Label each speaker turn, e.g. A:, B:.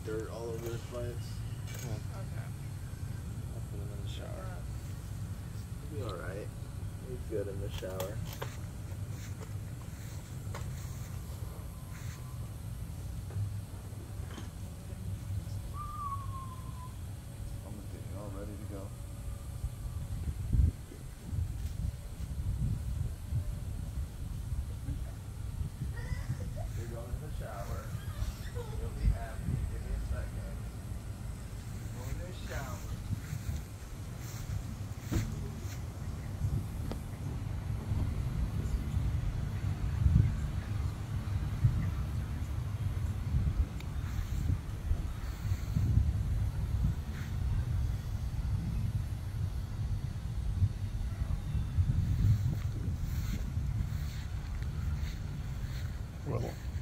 A: dirt all over his plants.
B: Okay.
A: I'll put him in the shower. He'll be alright. He's good in the shower.
C: I'm gonna get you all ready to go.
A: You're going in the shower. You'll be happy. Give me a second. Go in the shower.
C: Well.